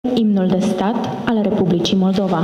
Imnul de stat al Republicii Moldova.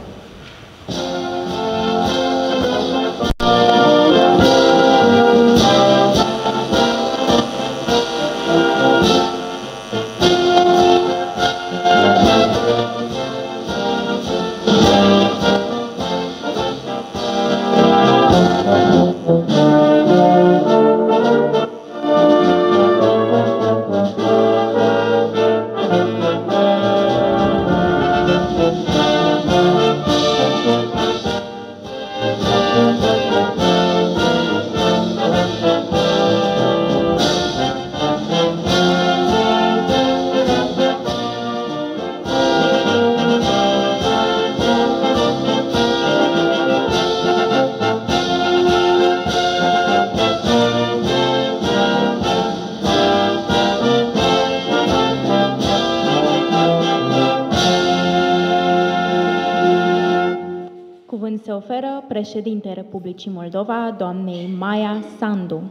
Cuvânt se oferă președintei Republicii Moldova, doamnei Maia Sandu.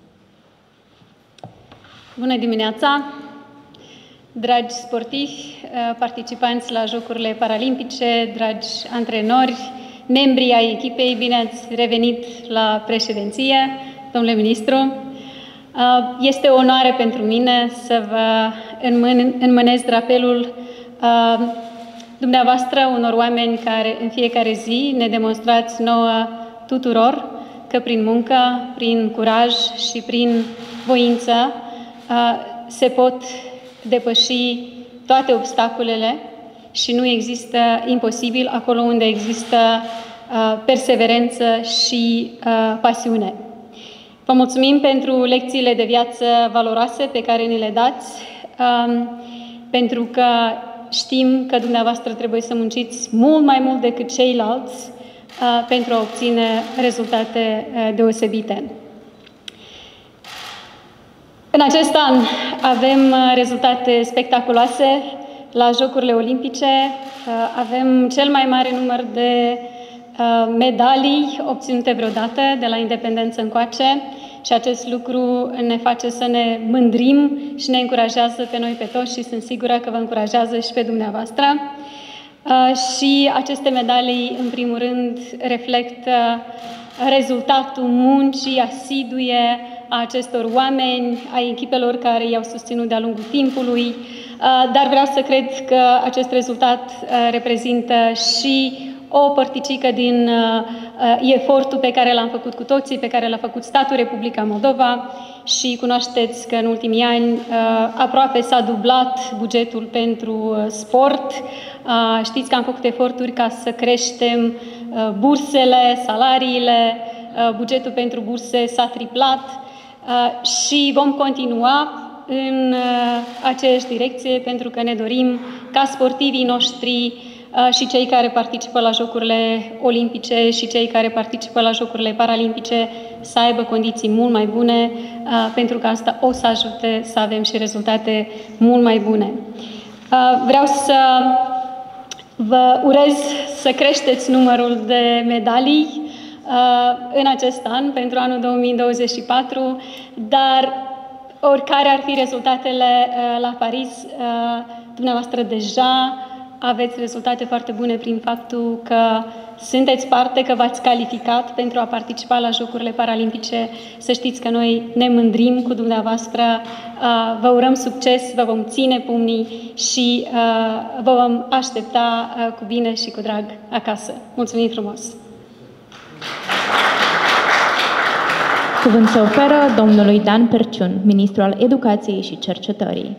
Bună dimineața, dragi sportivi, participanți la Jocurile Paralimpice, dragi antrenori, membri ai echipei, bine ați revenit la președinție, domnule ministru. Este o onoare pentru mine să vă înmânez drapelul dumneavoastră, unor oameni care în fiecare zi ne demonstrați nouă tuturor că prin muncă, prin curaj și prin voință se pot depăși toate obstacolele și nu există imposibil acolo unde există perseverență și pasiune. Vă mulțumim pentru lecțiile de viață valoroase pe care ni le dați, pentru că știm că dumneavoastră trebuie să munciți mult mai mult decât ceilalți pentru a obține rezultate deosebite. În acest an avem rezultate spectaculoase la Jocurile Olimpice, avem cel mai mare număr de medalii obținute vreodată de la independență încoace și acest lucru ne face să ne mândrim și ne încurajează pe noi pe toți și sunt sigură că vă încurajează și pe dumneavoastră. Și aceste medalii, în primul rând, reflectă rezultatul muncii asidue a acestor oameni, a echipelor care i-au susținut de-a lungul timpului, dar vreau să cred că acest rezultat reprezintă și o părticică din efortul pe care l-am făcut cu toții, pe care l-a făcut statul Republica Moldova și cunoașteți că în ultimii ani aproape s-a dublat bugetul pentru sport. Știți că am făcut eforturi ca să creștem bursele, salariile, bugetul pentru burse s-a triplat și vom continua în aceeași direcție pentru că ne dorim ca sportivii noștri și cei care participă la Jocurile Olimpice și cei care participă la Jocurile Paralimpice să aibă condiții mult mai bune, pentru că asta o să ajute să avem și rezultate mult mai bune. Vreau să vă urez să creșteți numărul de medalii în acest an, pentru anul 2024, dar oricare ar fi rezultatele la Paris, dumneavoastră deja aveți rezultate foarte bune prin faptul că sunteți parte, că v-ați calificat pentru a participa la Jocurile Paralimpice. Să știți că noi ne mândrim cu dumneavoastră, vă urăm succes, vă vom ține pumnii și vă vom aștepta cu bine și cu drag acasă. Mulțumim frumos! Cuvânt se oferă domnului Dan Perciun, ministru al Educației și Cercetării.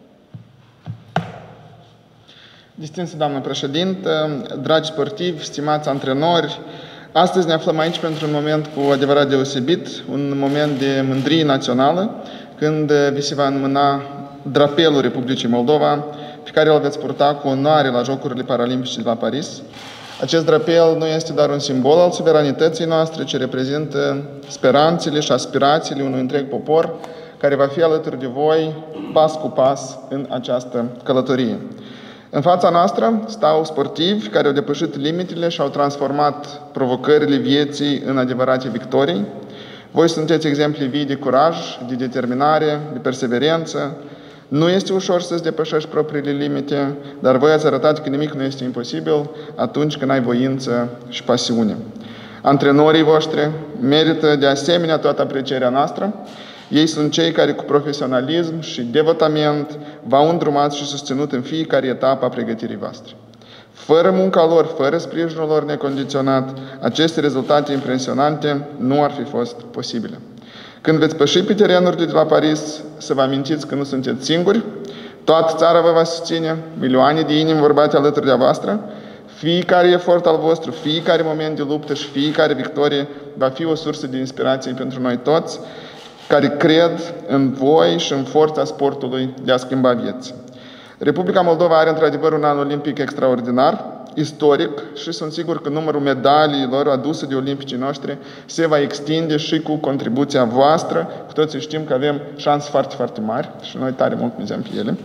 Distinsă doamnă președintă, dragi sportivi, stimați antrenori, astăzi ne aflăm aici pentru un moment cu adevărat deosebit, un moment de mândrie națională, când vi se va înmâna drapelul Republicii Moldova, pe care îl veți purta cu onoare la Jocurile Paralimpice de la Paris. Acest drapel nu este doar un simbol al suveranității noastre, ci reprezintă speranțele și aspirațiile unui întreg popor, care va fi alături de voi, pas cu pas, în această călătorie. În fața noastră stau sportivi care au depășit limitele și au transformat provocările vieții în adevărate victorii. Voi sunteți exemple vii de curaj, de determinare, de perseverență, Nu este ușor să-ți depășești propriile limite, dar voi ați arătat că nimic nu este imposibil atunci când ai voință și pasiune. Antrenorii voștri merită de asemenea toată aprecierea noastră. Ei sunt cei care cu profesionalism și devotament v-au îndrumat și susținut în fiecare etapă a pregătirii voastre. Fără munca lor, fără sprijinul lor necondiționat, aceste rezultate impresionante nu ar fi fost posibile. Când veți păși pe terenurile de la Paris, să vă amintiți că nu sunteți singuri, toată țara vă va susține, milioane de inimi vor bate alături de voastră, fiecare efort al vostru, fiecare moment de luptă și fiecare victorie va fi o sursă de inspirație pentru noi toți, care cred în voi și în forța sportului de a schimba vieți. Republica Moldova are într-adevăr un an olimpic extraordinar, istoric, și sunt sigur că numărul medaliilor aduse de olimpicii noștri se va extinde și cu contribuția voastră. Cu toții știm că avem șanse foarte, foarte mari și noi tare mult mizăm pe ele.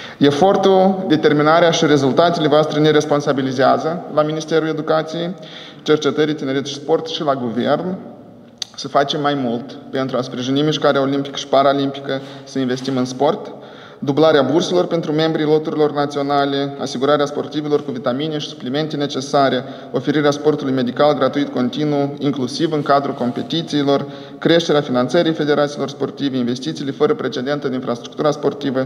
Efortul, determinarea și rezultatele voastre ne responsabilizează la Ministerul Educației, Cercetării, Tineret și Sport și la Guvern să facem mai mult pentru a sprijini mișcarea olimpică și paralimpică, să investim în sport, dublarea burselor pentru membrii loturilor naționale, asigurarea sportivilor cu vitamine și suplimente necesare, oferirea sportului medical gratuit continuu, inclusiv în cadrul competițiilor, creșterea finanțării federațiilor sportive, investițiile fără precedent în infrastructura sportivă,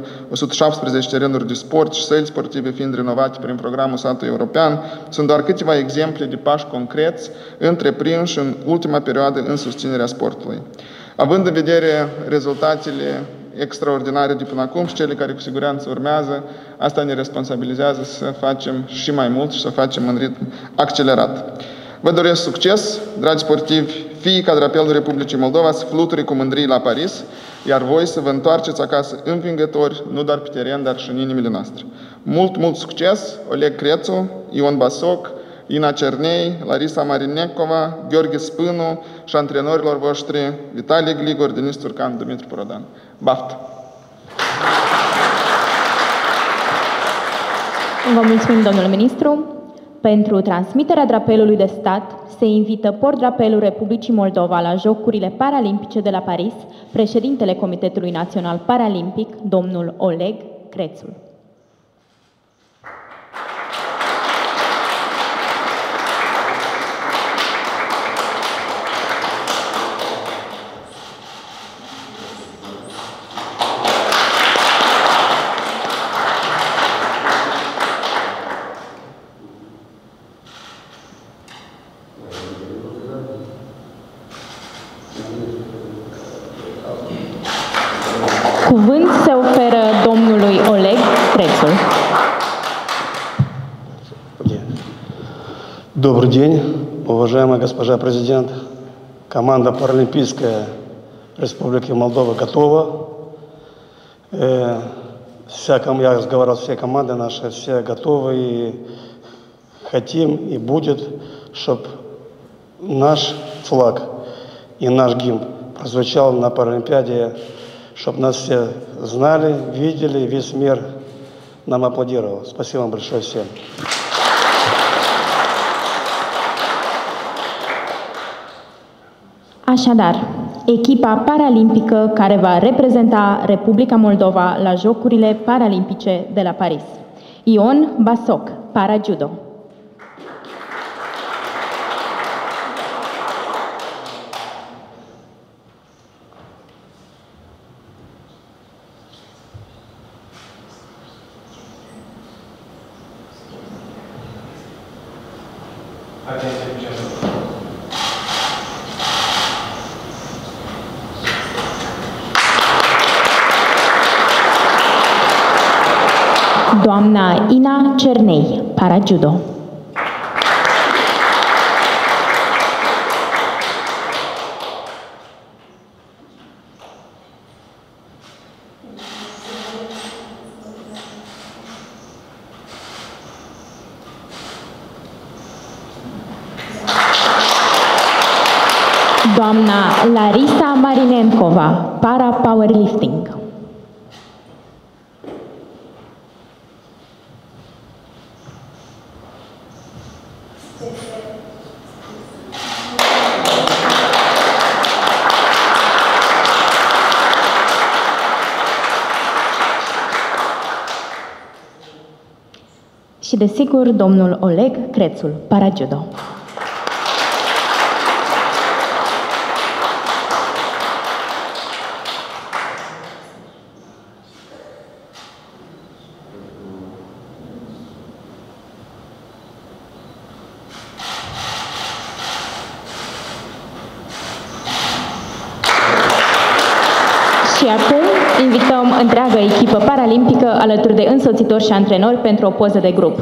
117 terenuri de sport și săli sportive fiind renovate prin programul Satul European, sunt doar câteva exemple de pași concreți întreprinși în ultima perioadă în susținerea sportului. Având în vedere rezultatele extraordinare de până acum și cele care cu siguranță urmează, asta ne responsabilizează să facem și mai mult și să facem în ritm accelerat. Vă doresc succes, dragi sportivi, fii ca drapelul Republicii Moldova să fluture cu mândrie la Paris, iar voi să vă întoarceți acasă învingători, nu doar pe teren, dar și în inimile noastre. Mult, mult succes, Oleg Crețu, Ion Basoc, Ina Cernei, Larisa Marinecova, Gheorghe Spânu și antrenorilor voștri Vitalie Gligor, Denis Turcan, Dumitru Prodan. Baftă! Vă mulțumim, domnul ministru. Pentru transmiterea drapelului de stat se invită port-drapelul Republicii Moldova la Jocurile Paralimpice de la Paris, președintele Comitetului Național Paralimpic, domnul Oleg Crețu. Cuvânt se oferă domnului Oleg Crețu. Добрый день, уважаемая госпожа президент. Команда Паралимпийская Республики Молдова готова. Я разговаривал с всей командой нашей, все готовы и хотим, и будет, чтобы наш флаг и наш гимн прозвучал на Паралимпиаде, чтобы нас все знали, видели, весь мир нам аплодировал. Спасибо вам большое всем. Așadar, echipa paralimpică care va reprezenta Republica Moldova la Jocurile Paralimpice de la Paris. Ion Basoc, para-judo. Doamna Ina Cernei, para-judo. Doamna Larisa Marinenkova, para-powerlifting. Și desigur, domnul Oleg Crețul, parajudo. Și acum invităm întreaga echipă paralimpică alături de însoțitori și antrenori pentru o poză de grup.